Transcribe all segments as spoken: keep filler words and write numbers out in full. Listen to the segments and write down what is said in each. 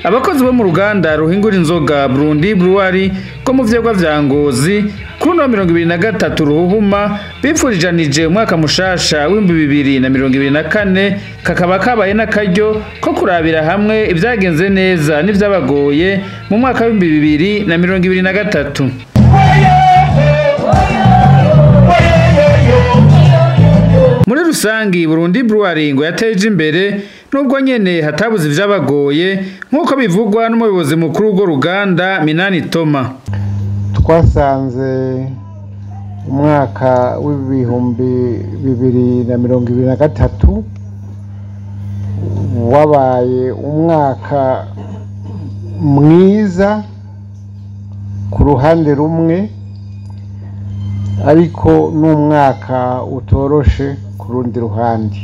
abakozi bo mu ruganda ruhingura inzoga Burundi Brewery ko mu vyegwa vya Ngozi kuri no mirongo ibiri na gatatu ruhuma bipfurijanije umwaka mushasha w'ibihumbi bibiri na mirongo ibiri na kane kakaba kabaye n'akaryo ko kurabira hamwe ibyagenze neza n'ivyabagoye mu mwaka w'ibihumbi bibiri na mirongo ibiri na gatatu. Muri rusangi Burundi Brewery ngo yateje imbere nubwo nyene hatabuze ivyabagoye nkuko bivugwa n'umuyobozi mukuru w'urwo ruganda Minani Thomas. Twasanze umwaka w'ibihumbi bibiri na mirongo ibiri na gatatu wabaye umwaka mwiza ku ruhande rumwe ariko n'umwaka utoroshe ku rundi ruhande.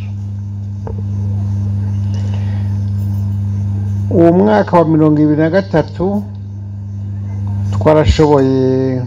Uwo mwaka wa mirongo ibiri na gatatu twarashoboye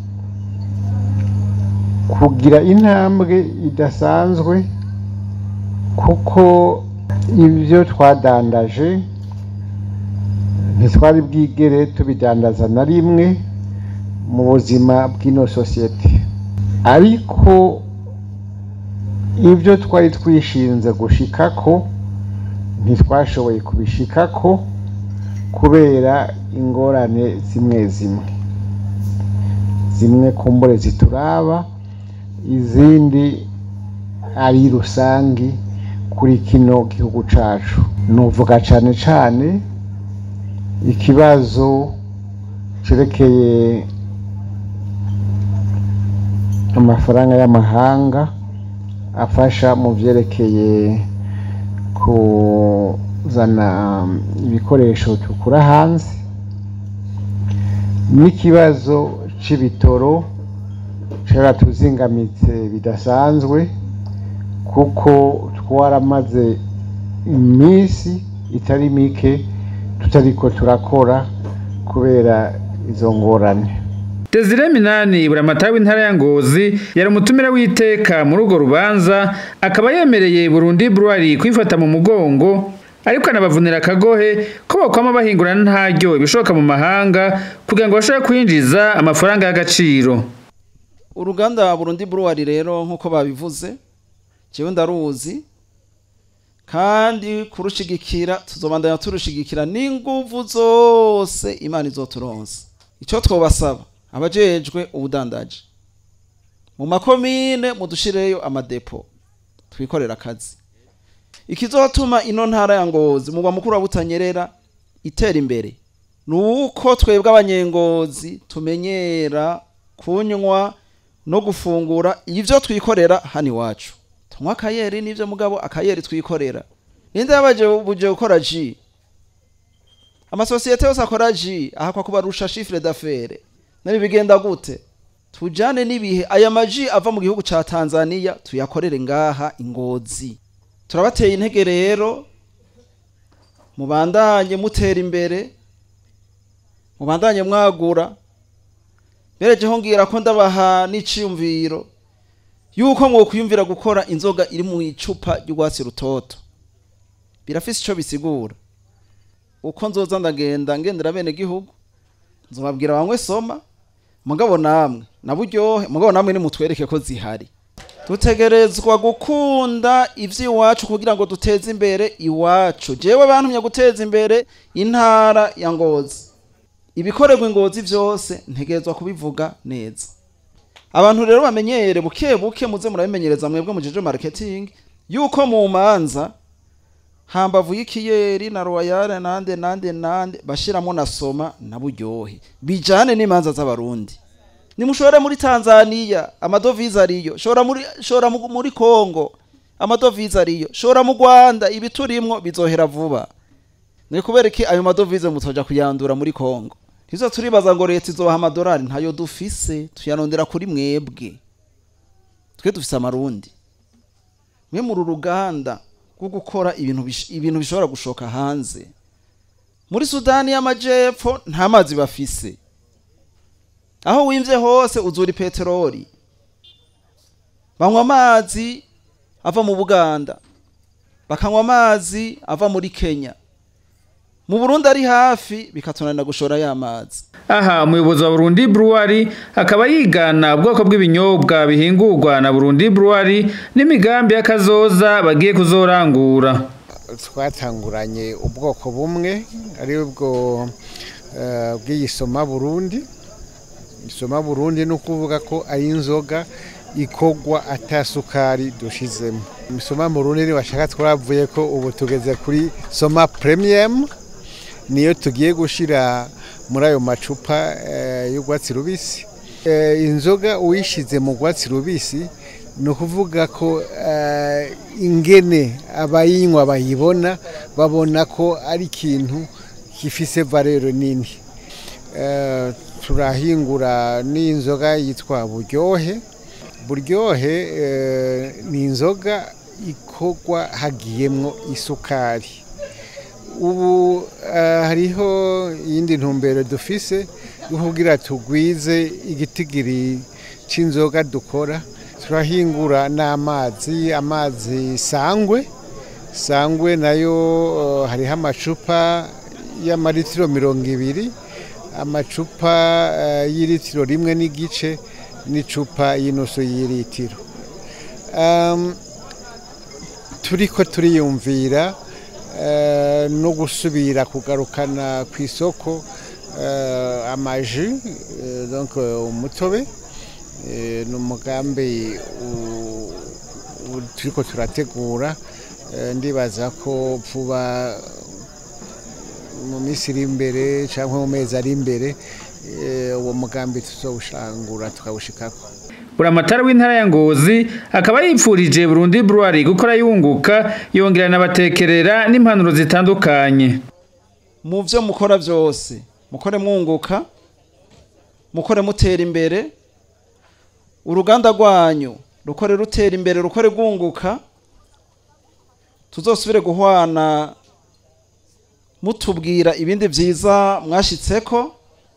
kugira intambwe idasanzwe kuko ibyo twadandaje ntitwari bwigere tubidandaza na rimwe mu buzima bw'ino sosiyete, ariko ibyo twari twishinze gushikako ntitwashoboye kubishikako kubera ingorane zimwe zimwe zimwe kumbure zituraba, izindi ari rusangi kuri kino gihugu cacu. Nuvuga cane cane ikibazo cerekeye amafaranga y'amahanga afasha mu vyerekeye kuzana ibikoresho tukura hanze, n'ikibazo c'ibitoro caratuzingamitse bidasanzwe kuko twaramaze imisi itari mike tutariko turakora kubera izo ngorane. Desire Minani buramatari w'intara ya Ngozi yari umutumira w'iteka muri urwo rubanza, akaba yemereye Burundi Brewery kwifata mu mugongo ariko anabavunira akagohe ko bakwama bahingura ntaryo ibishoboka mu mahanga kugira ngo bashobore kwinjiza amafaranga y'agaciro. Uruganda Burundi Brewery rero nkuko babivuze jewe ndaruzi kandi kurushigikira tuzobandanya turushigikira n'inguvu zose Imana izoturonsa. Ico twobasaba abajejwe ubudandaje mu makomine mudushireyo amadepo twikorera akazi, ikizotuma ino ntara ya Ngozi mu mukuru butanyerera itera imbere nuko twebwe abanyengozi tumenyera kunywa no gufungura ivyo twikorera hani wacu. Tunywa akayeri n'ivyo mugabo akayeri twikorera. Ninde yabaje buje gukora ji? Amasosiyete yose akora ji ahakwa kubarusha chiffre d'affaires. Nabi bigenda gute? Tujane nibihe aya maji ava mu gihugu ca Tanzania tuyakorere ngaha Ingozi. Turabateye intege rero mubandanye mutera imbere, mubandanye mwagura. Bereje hongira ko ndabaha n'iciyumviro yuko mwo kuyumvira gukora inzoga iri mu icupa ry'ugwatsi rutoto. Birafise ico bisigura. Uko nzoza ndagenda ngendera bene gihugu nzobabwira bamwe soma mugabo namwe naburyohe mugabo namwe ni mutwereke ko zihari. Tutegerezwa gukunda ivyi iwacu kugira ngo duteze imbere iwacu. Jewe bantumye guteza imbere intara ya Ngozi. Ibikorerwa Ingozi vyose ntegerezwa kubivuga neza. Abantu rero bamenyere buke buke muze murabimenyereza mwebwe mujeje marketing yuko mu manza hambavu y'ikiyeri na royale nande nande nande bashiramo nasoma na buryohe bijane n'imanza z'abarundi. Nimushore muri Tanzania amadovize ariyo, shora muri shora muri Kongo amadovize ariyo, shora mu Rwanda ibiturimwo bizohera vuba. Ni kubereki ayo madovize mutoja kuyandura muri Kongo. Hizo turibaza ngo leta izoha amadolari ntayo dufise tuyanondera kuri mwebwe. Twe dufise amarundi. Mwe mu Uruganda bwo gukora ibintu ibintu bishobora gushoka hanze. Muri Sudani y'Amajepfo nta mazi bafise. Aho wimvye hose uzuri petroli. Banywa amazi ava mu Buganda. Bakanywa amazi ava muri Kenya. mu Burundi ari hafi bikatunanira gushora y'amazi. Aha umuyobozi wa Burundi Brewery akaba yigana ubwoko bw'ibinyobwa bihingurwa na Burundi Brewery n'imigambi y'akazoza bagiye kuzorangura. Twatanguranye ubwoko bumwe ari bwo bw'isoma Burundi. Isoma Burundi no kuvuga ko ari inzoga ikogwa atasukari dushizemo. Isoma Burundi ni bashaka twavuye ko ubu tugeze kuri soma premium niyo tugiye gushira muri ayo macupa y'urwatsi rubisi. Inzoga uyishize mu rwatsi rubisi no kuvuga ko ingene abayinywa bayibona babona ko ari ikintu gifise valeur nini. Turahingura n'inzoga yitwa buryohe. Buryohe ni inzoga ikogwa hagiyemwo isukari. Ubu hariho yindi ntumbero dufise yo kugira tugwize igitigiri c'inzoga dukora. Turahingura n'amazi, amazi sangwe. Sangwe nayo hariho amacupa y'amaritiro mirongo ibiri, amacupa y'iritiro rimwe n'igice n'icupa y'inusu y'iritiro. Turiko turiyumvira no gusubira kugarukana ku isoko amaji, donc umutobe n'umugambi turiko turategura. Ndibaza ko vuba mu minsi iri imbere cyangwa mu mezi ari imbere uwo mugambi tuzowushangura tukawushikako. Buramatari w'intara ya Ngozi akaba yipfurije Burundi Brewery gukora yunguka yongera nabatekerera n'impanuro zitandukanye. Mu vyo mukora vyose mukore mwunguka, mukore mutera imbere, uruganda rwanyu rukore rutera imbere, rukore rwunguka, tuzosubire guhwana mutubwira ibindi vyiza mwashitseko.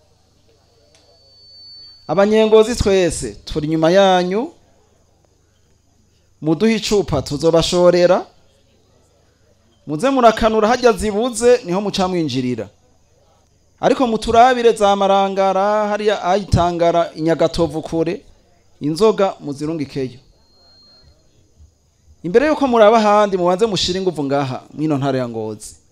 Abanyengozi twese turi nyuma yanyu, muduha icupa tuzobashorera, muze murakanura hajya zibuze niho muca mwinjirira. Ariko muturabire za marangara hariya ayitangara inyagatovu kure, inzoga muzirungikeyo. Imbere yuko muraba handi mubanze mushira inguvu ngaha mwino ntara ya Ngozi.